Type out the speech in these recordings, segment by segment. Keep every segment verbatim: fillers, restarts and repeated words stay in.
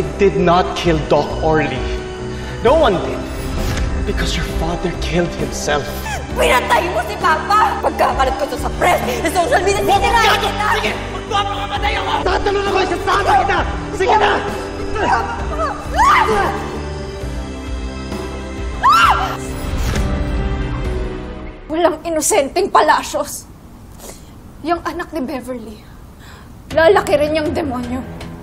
I did not kill Doc Orly. No one did. Because your father killed himself. Pinatay mo si Papa! Pagkakalat ko to sa press, sa social media, sinirahin kita! Sige! Magpapakamatay ako! Tatalon ako! Isasama kita! Sige na! Walang inosenteng Palacios. Yung anak ni Beverly, lalaki rin yung demonyo.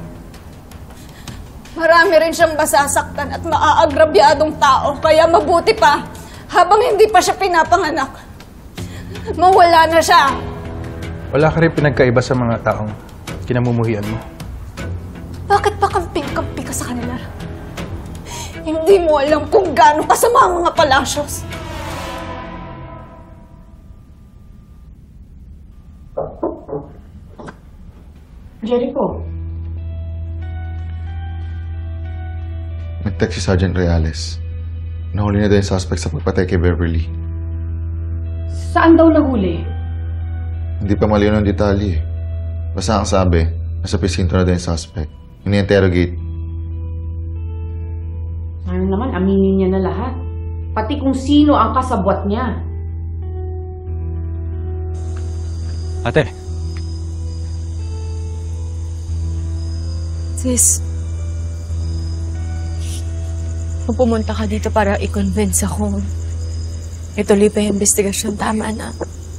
Marami rin siyang masasaktan at maaagrabyadong tao, kaya mabuti pa, habang hindi pa siya pinapanganak, mawala na siya. Wala ka rin pinagkaiba sa mga taong kinamumuhian mo. Bakit pa kamping-kampi ka sa kanila? Hindi mo alam kung gaano kasama ang mga Palacios. Jericho. Nag-text si Sergeant Reales. Nahuli na daw yung suspect sa pagpatay kay Beverly. Saan daw nahuli? Hindi pa malinaw ang detalye. Basta ang sabi, nasa presinto na daw yung suspect. Ini-interrogate. Ano naman, aminin niya na lahat. Pati kung sino ang kasabwat niya. Ate. Sis, kung pumunta ka dito para i-convince ako, ituloy pa yung investigasyon, tama na.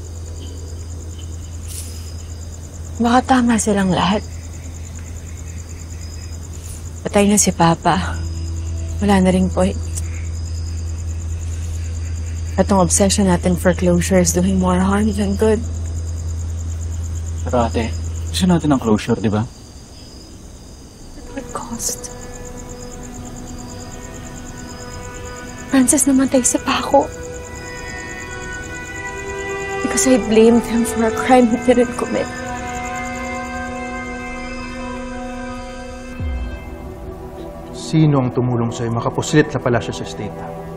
Baka tama silang lahat. Patay na si Papa. Wala na ring point. At ang obsession natin for closure is doing more harm than good. Pero ate, gusto natin ng closure, di ba? At what cost? Francis namatay si Paco. Because I blamed him for a crime he didn't commit. Sino ang tumulong sa'yo makapuslit sa Palacios Estate?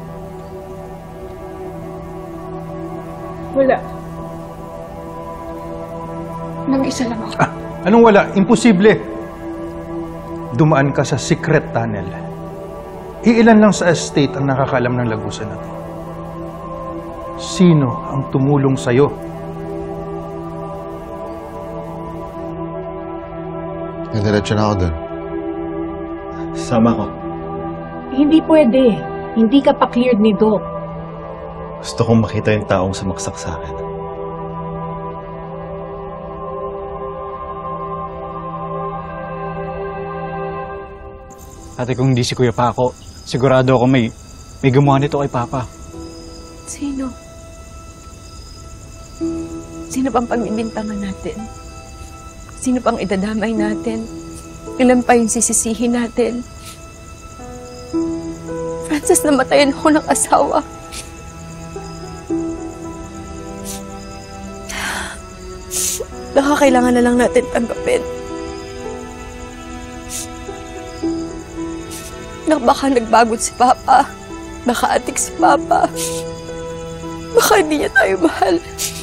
Wala. Nag-isa lang ako. Ah, anong wala? Imposible. Dumaan ka sa secret tunnel. Iilan lang sa estate ang nakakaalam ng lagusan na to. Sino ang tumulong sa'yo? Nadiretso na ako doon. Sama ko. Hindi pwede. Hindi ka pa cleared ni Doc. Gusto kong makita yung taong sumaksak sa akin. Ate, kung hindi si Kuya Paco, sigurado ako may, may gumawa nito kay Papa. Sino? Sino pang pagbibintangan natin? Sino pang idadamay natin? Ilan pa yung sisisihin natin? Francis, namatayan ako ng asawa. Baka kailangan na lang natin tanggapin. Na baka nagbago si Papa. Baka atik si Papa. Baka hindi niya tayo mahal.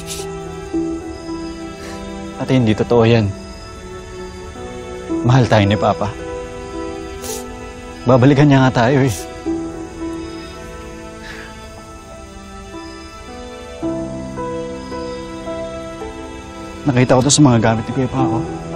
Ate, hindi totoo yan. Mahal tayo ni Papa. Babalikan niya nga tayo eh. Nakita ko to sa mga gamit ni Kuya Paco.